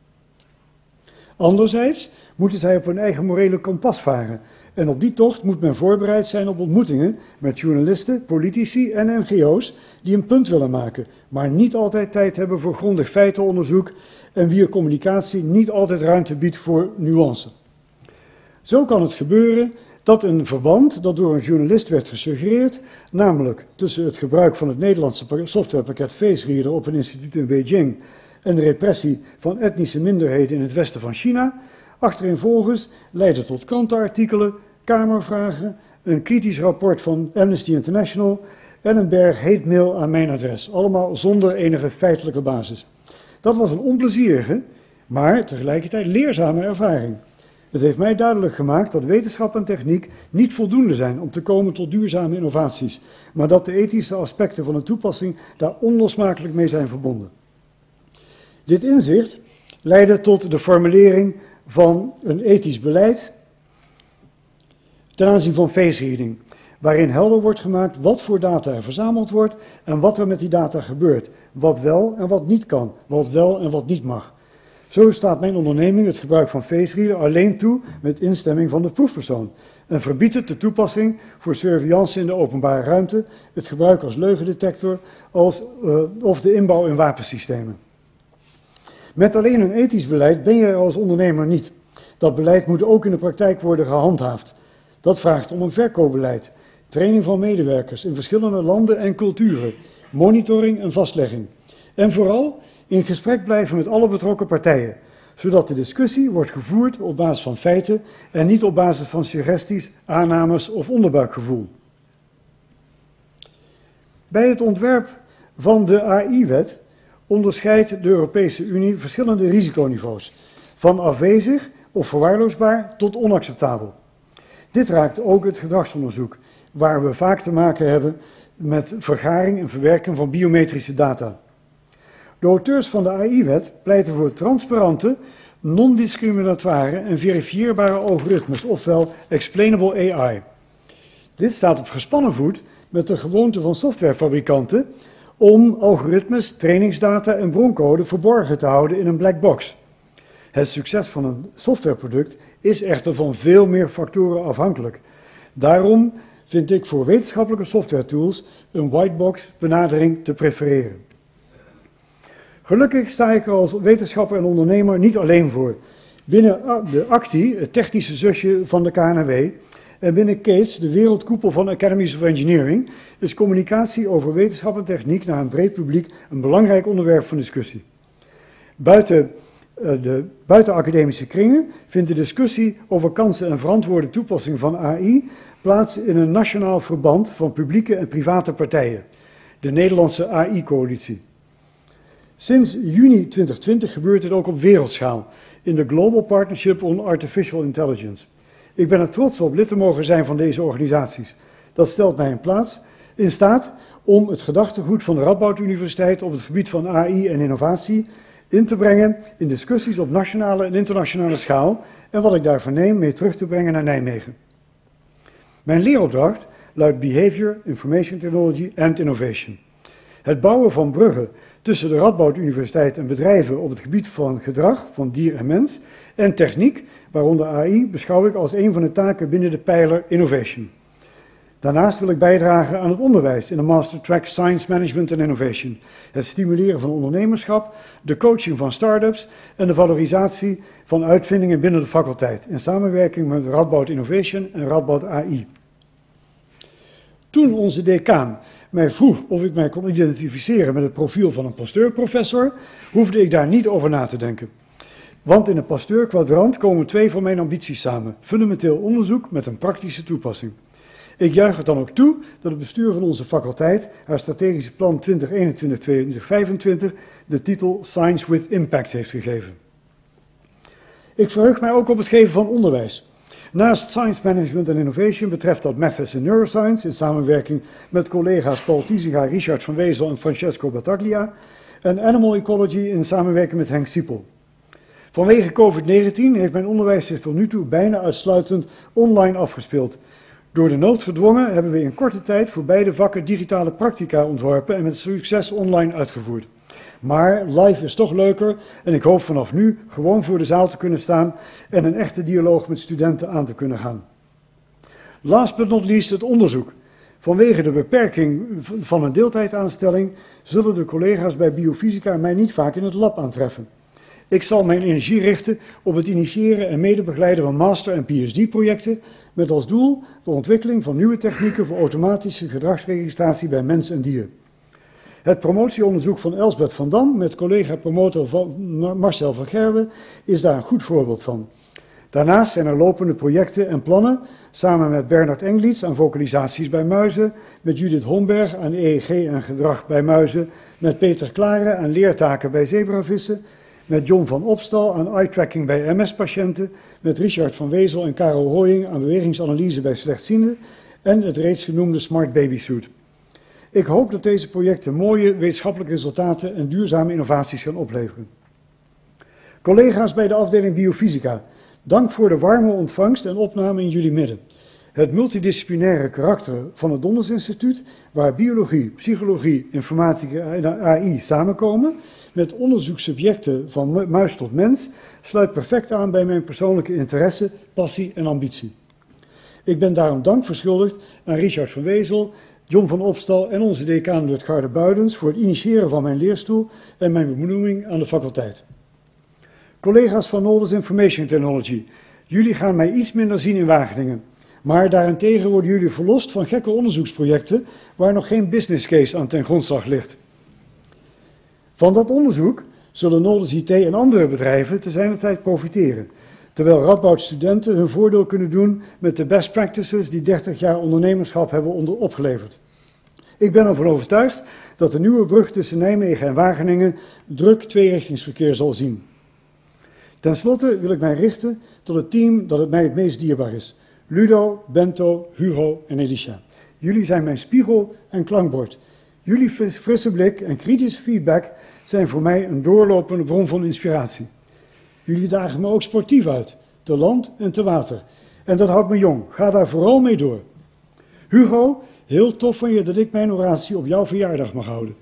Anderzijds moeten zij op hun eigen morele kompas varen en op die tocht moet men voorbereid zijn op ontmoetingen met journalisten, politici en NGO's die een punt willen maken, maar niet altijd tijd hebben voor grondig feitenonderzoek en wier communicatie niet altijd ruimte biedt voor nuance. Zo kan het gebeuren dat een verband dat door een journalist werd gesuggereerd, namelijk tussen het gebruik van het Nederlandse softwarepakket FaceReader op een instituut in Beijing en de repressie van etnische minderheden in het westen van China, achtereenvolgens leidde tot krantenartikelen, kamervragen, een kritisch rapport van Amnesty International en een berg hate mail aan mijn adres, allemaal zonder enige feitelijke basis. Dat was een onplezierige, maar tegelijkertijd leerzame ervaring. Het heeft mij duidelijk gemaakt dat wetenschap en techniek niet voldoende zijn om te komen tot duurzame innovaties, maar dat de ethische aspecten van de toepassing daar onlosmakelijk mee zijn verbonden. Dit inzicht leidde tot de formulering van een ethisch beleid ten aanzien van face-reading, waarin helder wordt gemaakt wat voor data er verzameld wordt en wat er met die data gebeurt, wat wel en wat niet kan, wat wel en wat niet mag. Zo staat mijn onderneming het gebruik van FaceReader alleen toe met instemming van de proefpersoon en verbiedt het de toepassing voor surveillance in de openbare ruimte, het gebruik als leugendetector of de inbouw in wapensystemen. Met alleen een ethisch beleid ben je er als ondernemer niet. Dat beleid moet ook in de praktijk worden gehandhaafd. Dat vraagt om een verkoopbeleid, training van medewerkers in verschillende landen en culturen, monitoring en vastlegging. En vooral in gesprek blijven met alle betrokken partijen, zodat de discussie wordt gevoerd op basis van feiten en niet op basis van suggesties, aannames of onderbuikgevoel. Bij het ontwerp van de AI-wet onderscheidt de Europese Unie verschillende risiconiveaus, van afwezig of verwaarloosbaar tot onacceptabel. Dit raakt ook het gedragsonderzoek, waar we vaak te maken hebben met vergaring en verwerking van biometrische data. De auteurs van de AI-wet pleiten voor transparante, non-discriminatoire en verifieerbare algoritmes, ofwel explainable AI. Dit staat op gespannen voet met de gewoonte van softwarefabrikanten om algoritmes, trainingsdata en broncode verborgen te houden in een black box. Het succes van een softwareproduct is echter van veel meer factoren afhankelijk. Daarom vind ik voor wetenschappelijke software tools een whitebox benadering te prefereren. Gelukkig sta ik er als wetenschapper en ondernemer niet alleen voor. Binnen de ACTI, het technische zusje van de KNW, en binnen CATES, de wereldkoepel van Academies of Engineering, is communicatie over wetenschap en techniek naar een breed publiek een belangrijk onderwerp van discussie. Buiten academische kringen vindt de discussie over kansen en verantwoorde toepassing van AI plaats in een nationaal verband van publieke en private partijen, de Nederlandse AI-coalitie. Sinds juni 2020 gebeurt dit ook op wereldschaal, in de Global Partnership on Artificial Intelligence. Ik ben er trots op lid te mogen zijn van deze organisaties. Dat stelt mij in staat om het gedachtegoed van de Radboud Universiteit op het gebied van AI en innovatie in te brengen in discussies op nationale en internationale schaal en wat ik daarvan neem mee terug te brengen naar Nijmegen. Mijn leeropdracht luidt Behavior, Information Technology and Innovation. Het bouwen van bruggen tussen de Radboud Universiteit en bedrijven op het gebied van gedrag van dier en mens en techniek, waaronder AI, beschouw ik als een van de taken binnen de pijler Innovation. Daarnaast wil ik bijdragen aan het onderwijs in de Master Track Science Management and Innovation, het stimuleren van ondernemerschap, de coaching van start-ups en de valorisatie van uitvindingen binnen de faculteit, in samenwerking met Radboud Innovation en Radboud AI. Toen onze decaan mij vroeg of ik mij kon identificeren met het profiel van een Pasteur-professor, hoefde ik daar niet over na te denken. Want in het Pasteur-kwadrant komen twee van mijn ambities samen: fundamenteel onderzoek met een praktische toepassing. Ik juich het dan ook toe dat het bestuur van onze faculteit haar strategische plan 2021-2025 de titel Science with Impact heeft gegeven. Ik verheug mij ook op het geven van onderwijs. Naast Science Management and Innovation betreft dat Methods in Neuroscience in samenwerking met collega's Paul Tiesinga, Richard van Wezel en Francesco Battaglia en Animal Ecology in samenwerking met Henk Siepel. Vanwege COVID-19 heeft mijn onderwijs zich tot nu toe bijna uitsluitend online afgespeeld. Door de nood gedwongen hebben we in korte tijd voor beide vakken digitale practica ontworpen en met succes online uitgevoerd. Maar live is toch leuker en ik hoop vanaf nu gewoon voor de zaal te kunnen staan en een echte dialoog met studenten aan te kunnen gaan. Last but not least het onderzoek. Vanwege de beperking van een deeltijdaanstelling zullen de collega's bij biofysica mij niet vaak in het lab aantreffen. Ik zal mijn energie richten op het initiëren en medebegeleiden van master- en PhD-projecten met als doel de ontwikkeling van nieuwe technieken voor automatische gedragsregistratie bij mens en dier. Het promotieonderzoek van Elsbeth van Dam met collega-promotor Marcel van Gerwen is daar een goed voorbeeld van. Daarnaast zijn er lopende projecten en plannen samen met Bernard Engliets aan vocalisaties bij muizen, met Judith Homberg aan EEG en gedrag bij muizen, met Peter Klare aan leertaken bij zebravissen, met John van Opstal aan eye-tracking bij MS-patiënten, met Richard van Wezel en Karel Hooying aan bewegingsanalyse bij slechtzienden en het reeds genoemde Smart Baby Suit. Ik hoop dat deze projecten mooie wetenschappelijke resultaten en duurzame innovaties gaan opleveren. Collega's bij de afdeling Biofysica, dank voor de warme ontvangst en opname in jullie midden. Het multidisciplinaire karakter van het Donders Instituut, waar biologie, psychologie, informatica en AI samenkomen, met onderzoekssubjecten van muis tot mens, sluit perfect aan bij mijn persoonlijke interesse, passie en ambitie. Ik ben daarom dank verschuldigd aan Richard van Wezel, John van Opstal en onze decaan Lutgarde Buidens voor het initiëren van mijn leerstoel en mijn benoeming aan de faculteit. Collega's van Noldes Information Technology, jullie gaan mij iets minder zien in Wageningen. Maar daarentegen worden jullie verlost van gekke onderzoeksprojecten waar nog geen business case aan ten grondslag ligt. Van dat onderzoek zullen Noldes IT en andere bedrijven te zijner tijd profiteren, terwijl Radboud studenten hun voordeel kunnen doen met de best practices die 30 jaar ondernemerschap hebben opgeleverd. Ik ben ervan overtuigd dat de nieuwe brug tussen Nijmegen en Wageningen druk tweerichtingsverkeer zal zien. Ten slotte wil ik mij richten tot het team dat het mij het meest dierbaar is. Ludo, Bento, Hugo en Elisha. Jullie zijn mijn spiegel en klankbord. Jullie frisse blik en kritische feedback zijn voor mij een doorlopende bron van inspiratie. Jullie dagen me ook sportief uit, te land en te water. En dat houdt me jong. Ga daar vooral mee door. Hugo, heel tof van je dat ik mijn oratie op jouw verjaardag mag houden.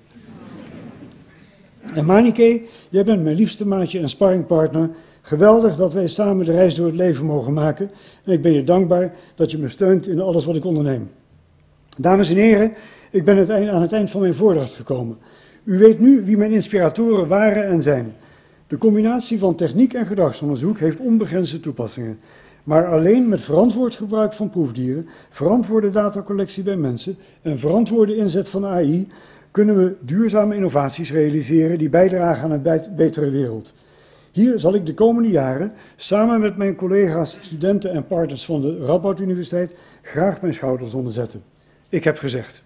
En Manike, jij bent mijn liefste maatje en sparringpartner. Geweldig dat wij samen de reis door het leven mogen maken. En ik ben je dankbaar dat je me steunt in alles wat ik onderneem. Dames en heren, ik ben aan het eind van mijn voordracht gekomen. U weet nu wie mijn inspiratoren waren en zijn. De combinatie van techniek en gedragsonderzoek heeft onbegrensde toepassingen. Maar alleen met verantwoord gebruik van proefdieren, verantwoorde datacollectie bij mensen en verantwoorde inzet van AI kunnen we duurzame innovaties realiseren die bijdragen aan een betere wereld. Hier zal ik de komende jaren samen met mijn collega's, studenten en partners van de Radboud Universiteit graag mijn schouders onder zetten. Ik heb gezegd.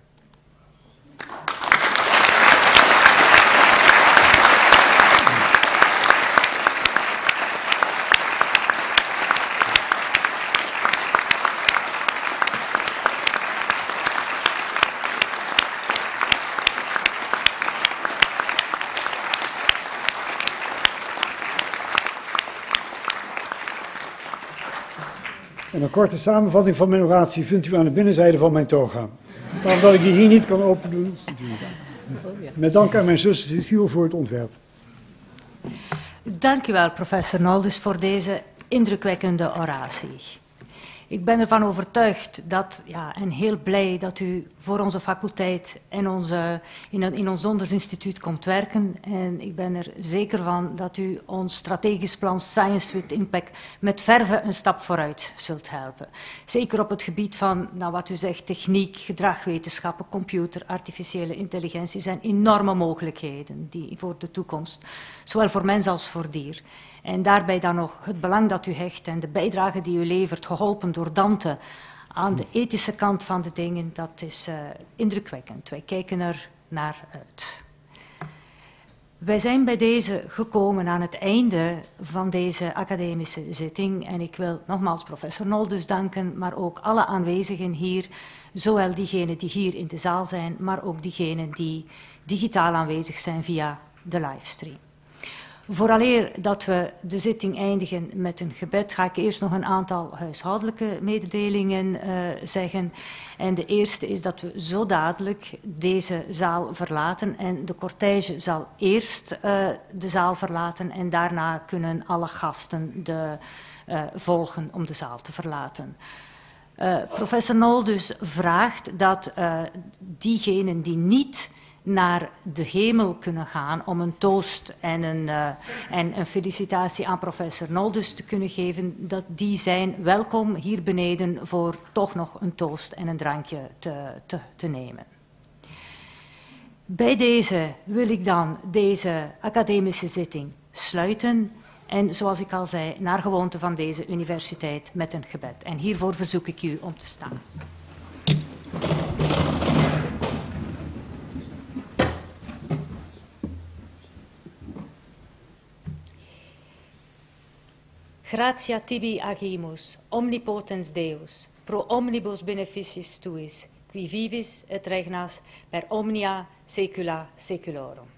En een korte samenvatting van mijn oratie vindt u aan de binnenzijde van mijn toga. Maar omdat ik die hier niet kan open doen, met dank aan mijn zus Cecile voor het ontwerp. Dank u wel, professor Noldus, voor deze indrukwekkende oratie. Ik ben ervan overtuigd dat, en heel blij dat u voor onze faculteit en in ons onderzoeksinstituut komt werken. En ik ben er zeker van dat u ons strategisch plan Science with Impact met verve een stap vooruit zult helpen. Zeker op het gebied van, wat u zegt, techniek, gedragwetenschappen, computer, artificiële intelligentie zijn enorme mogelijkheden die voor de toekomst, zowel voor mens als voor dier. En daarbij dan nog het belang dat u hecht en de bijdrage die u levert, geholpen door Dante, aan de ethische kant van de dingen, dat is indrukwekkend. Wij kijken er naar uit. Wij zijn bij deze gekomen aan het einde van deze academische zitting. En ik wil nogmaals professor Noldus danken, maar ook alle aanwezigen hier, zowel diegenen die hier in de zaal zijn, maar ook diegenen die digitaal aanwezig zijn via de livestream. Vooraleer dat we de zitting eindigen met een gebed, ga ik eerst nog een aantal huishoudelijke mededelingen zeggen. En de eerste is dat we zo dadelijk deze zaal verlaten en de cortège zal eerst de zaal verlaten en daarna kunnen alle gasten volgen om de zaal te verlaten. Professor Noldus vraagt dat diegenen die niet naar de hemel kunnen gaan om een toast en een felicitatie aan professor Noldus te kunnen geven, dat die zijn welkom hier beneden voor toch nog een toast en een drankje te nemen. Bij deze wil ik dan deze academische zitting sluiten en zoals ik al zei, naar gewoonte van deze universiteit met een gebed. En hiervoor verzoek ik u om te staan. Gratia tibi agimus, omnipotens Deus, pro omnibus beneficiis tuis, qui vivis et regnas per omnia saecula saeculorum.